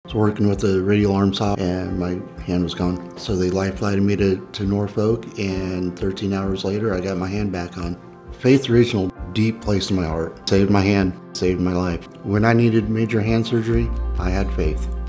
was working with a radial arm saw and my hand was gone. So they life flighted me to Norfolk, and 13 hours later I got my hand back on. Faith original, deep place in my heart. Saved my hand, saved my life. When I needed major hand surgery, I had faith.